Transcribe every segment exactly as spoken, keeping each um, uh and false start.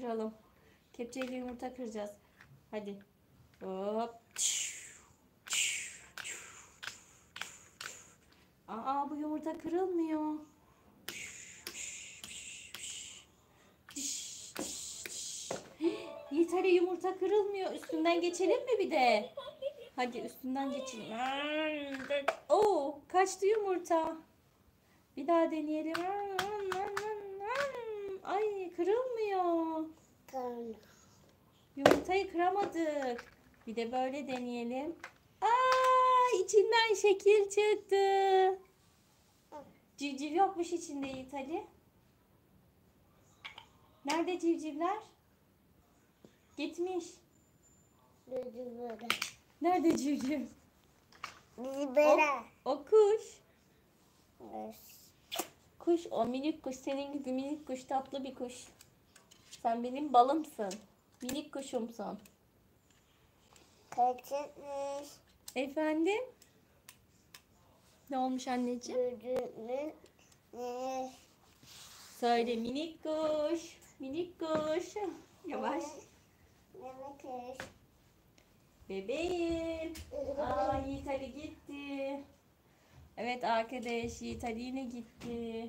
kıralım. Kepçeyle yumurta kıracağız. Hadi. Hop. Aa, bu yumurta kırılmıyor. Yiğit, hadi yumurta kırılmıyor. Üstünden geçelim mi bir de? Hadi üstünden geçelim. Oo, kaçtı yumurta. Bir daha deneyelim. Ay, kırılmıyor. Yumurtayı kıramadık. Bir de böyle deneyelim. Aa, içinden şekil çıktı. Civciv yokmuş içinde Yiğit Ali. Nerede civcivler? Gitmiş. Nerede civciv? O, o kuş. Kuş, o minik kuş. Senin gibi minik kuş, tatlı bir kuş. Sen benim balımsın. Minik kuşumsun. Kaçırmış. Efendim? Ne olmuş anneciğim? Söyle minik kuş. Minik kuş. Yavaş. Bebeğim. Aa, Yiğit Ali gitti. Evet arkadaş, Yiğit Ali yine gitti.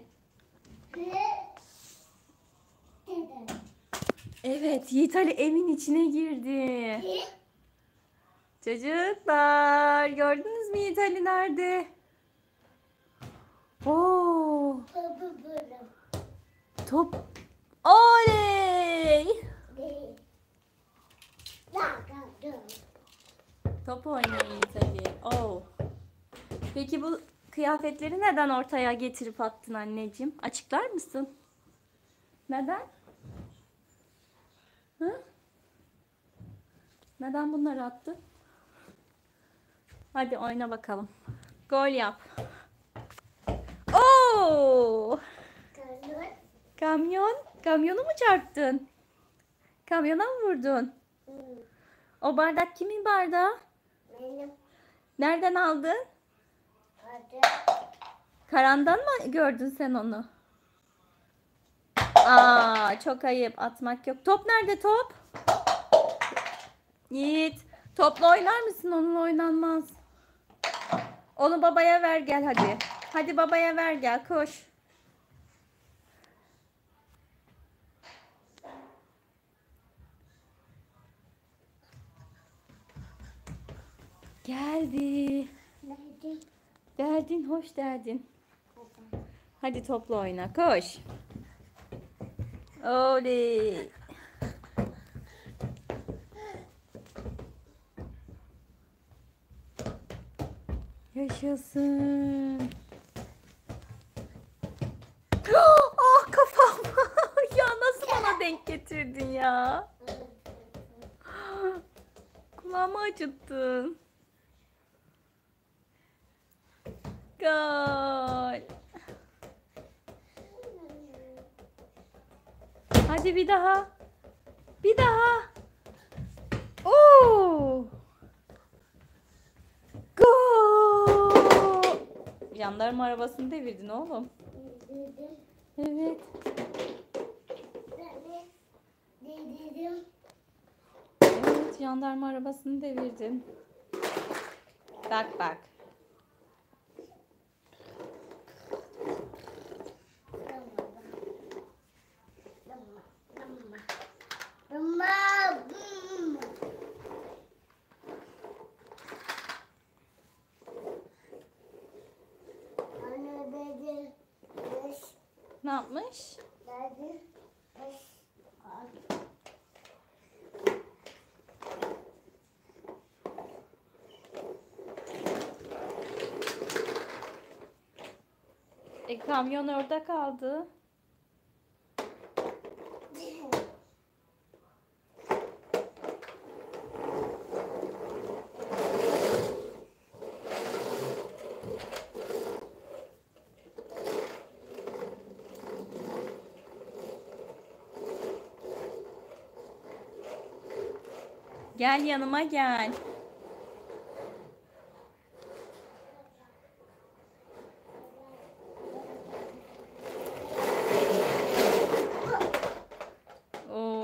Evet, Yiğit Ali evin içine girdi. Çocuklar, gördünüz mü Yiğit Ali nerede? Oo. Top. Oley! Top oynuyor Yiğit Ali. Oo. Peki bu kıyafetleri neden ortaya getirip attın anneciğim? Açıklar mısın? Neden? Hı? Neden bunları attın? Hadi oyna bakalım. Gol yap. Oo! Kamyon. Kamyonu mu çarptın? Kamyona mı vurdun? O bardak kimin bardağı? Benim. Nereden aldın? Hadi. Karandan mı gördün sen onu? Aa, çok ayıp, atmak yok. Top nerede top? Yiğit, topla oynar mısın? Onunla oynanmaz. Onu babaya ver gel hadi. Hadi babaya ver gel, koş. Geldi. Nerede? Derdin hoş derdin. Hadi topla oyna, koş. Oley. Yaşasın. Ah, kafam. Ya nasıl bana denk getirdin ya? Kulağımı acıttın. Gol. Hadi bir daha. Bir daha. Oo! Gol! Jandarma arabasını devirdin oğlum. Evet. Evet, jandarma arabasını devirdin. Bak bak. Ne yapmış? E, kamyon orada kaldı. Gel yanıma gel.